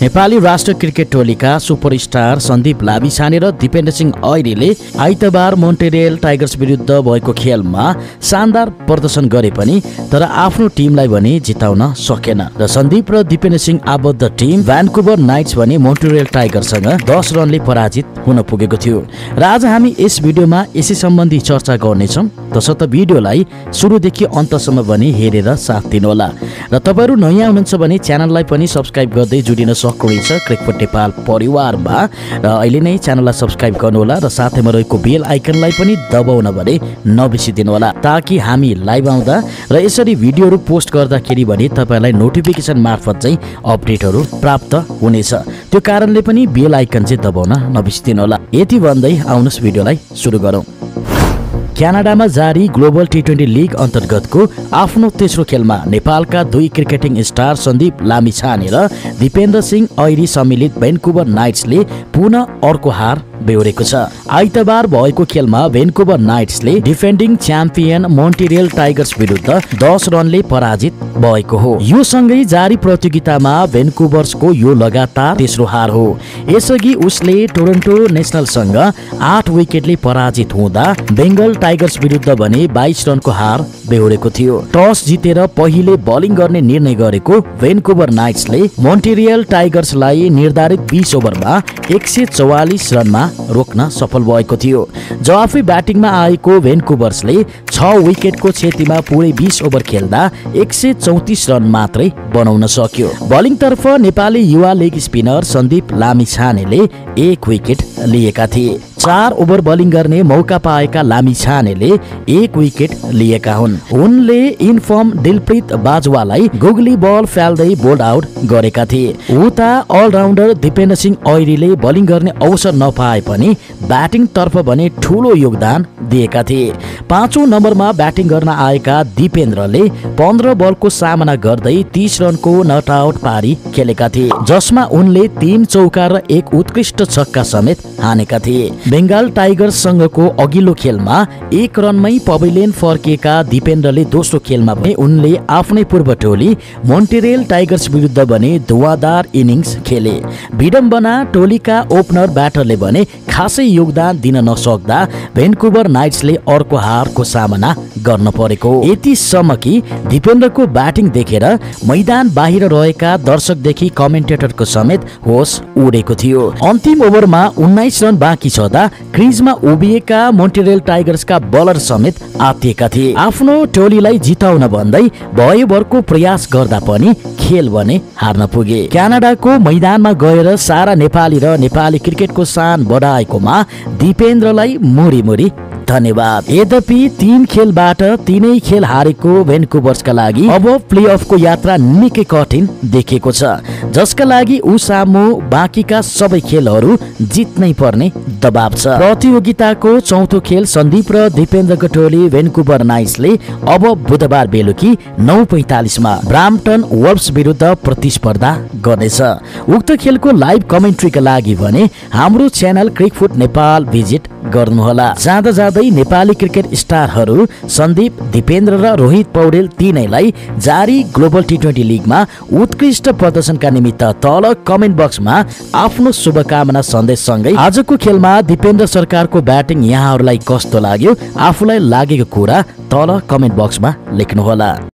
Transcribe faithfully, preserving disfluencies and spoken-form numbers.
नेपाली राष्ट्र क्रिकेट टोलीका सुपरस्टार सन्दीप लामिछाने र दिपेन्द्र सिंह ऐरेले आइतबार मोन्ट्रियल टाइगर्स विरुद्ध भएको खेलमा शानदार प्रदर्शन गरे पनि तर आफ्नो टिमलाई भने जिताउन सकेन र सन्दीप र दिपेन्द्र सिंह आबद्ध टिम भ्यान्कुभर नाइट्स भने मोन्ट्रियल टाइगर्ससँग दस रनले पराजित हुन पुगेको थियो। र आज हामी यस भिडियोमा यसै सम्बन्धी चर्चा गर्नेछौँ, तसर्थ भिडियोलाई सुरुदेखि अन्तसम्म पनि हेरेर साथ दिनुहोला र तपाईहरु नयाँ हुनुहुन्छ भने च्यानललाई पनि सब्स्क्राइब गर्दै जोडिन सक्नुहुन्छ क्रिकफुट नेपाल परिवारमा र अहिले नै च्यानललाई सब्स्क्राइब गर्नुहोला र साथैमा रहेको बेल आइकनलाई पनि दबाउन भने नबिर्सिदिनु होला ताकि हामी लाइभ आउँदा र यसरी भिडियोहरु पोस्ट गर्दाखेरि भने तपाईलाई नोटिफिकेसन मार्फत चाहिँ अपडेटहरु प्राप्त हुनेछ। त्यो कारणले पनि बेल आइकन चाहिँ दबाउन नबिर्सिदिनु होला। यति भन्दै आउनुस् भिडियोलाई सुरु गरौँ। क्यानाडामा जारी ग्लोबल टी ट्वेन्टी लिग अन्तर्गतको आफ्नो तेस्रो खेलमा नेपालका दुई क्रिकेटिङ स्टार सन्दीप लामिछाने र दिपेन्द्र सिंह ऐरे सम्मिलित भ्यान्कुभर नाइट्सले पुनः अर्को हार बेहोरेको छ। आइतबार भएको खेलमा भ्यान्कुभर नाइट्सले डिफेन्डिङ च्याम्पियन मोन्ट्रियल टाइगर्स विरुद्ध दस रनले पराजित भएको हो। यो सँगै जारी प्रतियोगितामा भ्यान्कुभर्सको यो लगातार तेस्रो हार हो। यसअघि उसले टोरन्टो नेसनलसँग आठ विकेटले पराजित हुँदा बेङ्गल टाइगर्स विरुद्ध भने बाइस रनको हार बेहोरेको थियो। टस जितेर पहिले बलिङ गर्ने निर्णय गरेको भ्यान्कुभर नाइट्सले मोन्ट्रियल टाइगर्सलाई निर्धारित बीस ओभरमा एक सय चौवालिस रनमा रोक्न सफल भएको थियो। जवाफी ब्याटिङमा आएको भ्यान्कुभर्सले छ विकेटको क्षतिमा पुरै बीस ओभर खेल्दा एक सय चौतिस रन मात्रै बनाउन सक्यो। बलिङतर्फ नेपाली युवा लेग स्पिनर सन्दीप लामिछानेले एक विकेट लिएका थिए। चार ओभर बलिङ गर्ने मौका पाएका लामिछानेले एक विकेट लिएका हुन्। उनले इनफर्म दिलप्रीत बाजवालाई गुगली बल फ्याल्दै बोल्ड आउट गरेका थिए। उता अलराउन्डर दिपेन्द्र सिंह ऐरेले बलिङ गर्ने अवसर नपाए पनि ब्याटिङ तर्फ भने ठूलो योगदान दिएका थिए। पाँचौं नम्बरमा ब्याटिङ गर्न आएका दिपेन्द्रले पन्ध्र बलको सामना गर्दै तीस रनको नट आउट पारी खेलेका थिए, जसमा उनले तीन चौका र एक उत्कृष्ट छक्का समेत हानेका थिए। बेङ्गाल टाइगर्ससँगको अघिल्लो खेलमा एक रनमै पवेलियन फर्किएका दिपेन्द्रले दोस्रो खेलमा पनि उनले आफ्नै पूर्व टोली मोन्ट्रियल टाइगर्स विरुद्ध भने धुवादार इनिङ्स खेले। विडम्बना टोलीका ओपनर ब्याटरले भने खासै योगदान दिन नसक्दा भ्यान्कुभर नाइट्सले अर्को हारको सामना गर्न परेको। यतिसम्म कि दिपेन्द्रको ब्याटिङ देखेर मैदान बाहिर रहेका दर्शकदेखि कमेन्टेटरको समेत होस उडेको थियो। अन्तिम ओभरमा उन्नाइस रन बाँकी छँदा क्रिजमा उभिएका मोन्ट्रियल टाइगर्सका बलर समेत आत्तिएका थिए। आफ्नो टोलीलाई जिताउन भन्दै भयभरको प्रयास गर्दा पनि खेल भने हार्न पुगे। क्यानाडाको मैदानमा गएर सारा नेपाली र नेपाली क्रिकेटको शान बढाएकोमा दिपेन्द्रलाई मुरी मुरी धन्यवाद। यद्यपि तीन खेलबाट तीनै खेल हारेको भ्यान्कुभर्सका लागि अब प्लेअफको यात्रा निकै कठिन देखिएको छ, जसका लागि ऊ सामु बाँकीका सबै खेलहरू जित्नै पर्ने दबाव छ। प्रतियोगिताको चौथो खेल सन्दीप र दिपेन्द्रको टोली भ्यान्कुभर नाइट्सले अब बुधबार बेलुकी नौ पैंतालिसमा ब्राम्पटन वल्भ्स विरुद्ध प्रतिस्पर्धा गर्नेछ। उक्त खेलको लाइभ कमेन्ट्रीका लागि भने हाम्रो च्यानल क्रिकफुट नेपाल भिजिट गर्नुहोला। जाँदा जाँदै नेपाली क्रिकेट स्टारहरू सन्दीप, दिपेन्द्र र रोहित पौडेल तीनैलाई जारी ग्लोबल टी ट्वेन्टी लिगमा उत्कृष्ट प्रदर्शनका निमित्त तल कमेन्ट बक्समा आफ्नो शुभकामना सन्देशसँगै आजको खेलमा दिपेन्द्र सरकारको ब्याटिङ यहाँहरूलाई कस्तो लाग्यो आफूलाई लागेको कुरा तल कमेन्ट बक्समा लेख्नुहोला।